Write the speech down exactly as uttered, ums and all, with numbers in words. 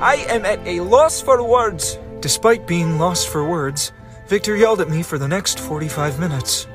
I am at a loss for words. Despite being lost for words, Victor yelled at me for the next forty-five minutes.